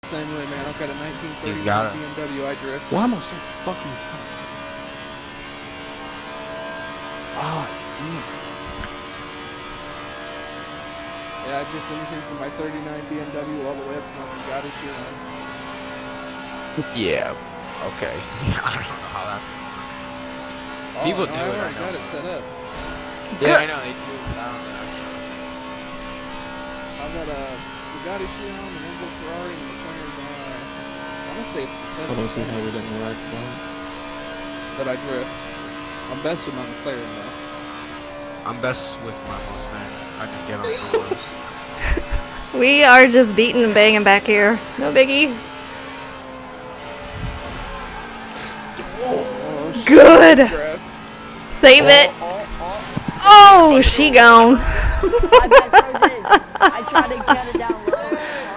Same way, man. I've got a 1930 He's got it. BMW I drift. Why am I so fucking tired? Ah, Yeah, I drift anything from my 39 BMW all the way up to my Bugatti Chiron. Yeah. Okay. I don't know how that's gonna work. People do I it. already got it set up. Yeah, I know they do. I don't know. I've got a Bugatti Chiron, an Enzo Ferrari, and the corners. I want to say it's the I don't see 7 how we didn't wreck that. that I drift. I'm best with my McLaren though. I'm best with my Mustang. I can get on the roads. We are just beating and banging back here. No biggie. Oh, Good. Grass. Save it. Oh, she gone. I tried to cut it down low.